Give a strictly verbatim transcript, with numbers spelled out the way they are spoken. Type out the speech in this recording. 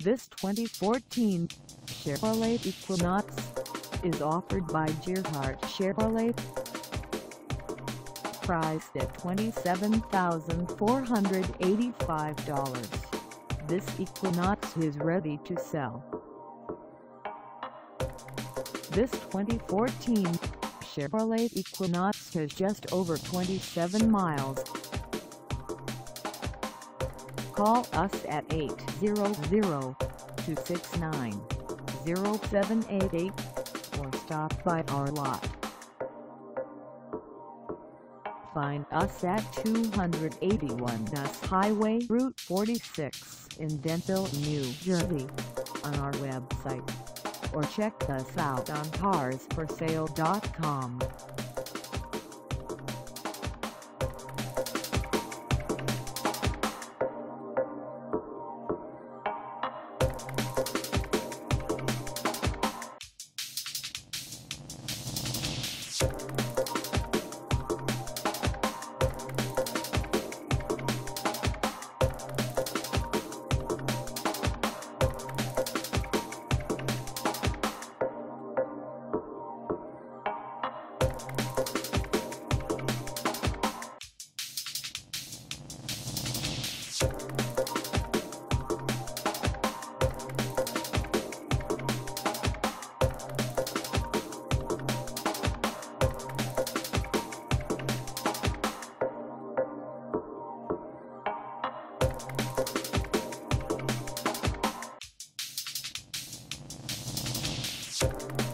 This twenty fourteen Chevrolet Equinox is offered by Gearhart Chevrolet. Priced at twenty-seven thousand four hundred eighty-five dollars, this Equinox is ready to sell. This twenty fourteen Chevrolet Equinox has just over twenty-seven miles. Call us at eight hundred, two six nine, zero seven eight eight or stop by our lot. Find us at two eighty-one S Highway Route forty-six in Denville, New Jersey, on our website, or check us out on cars for sale dot com. You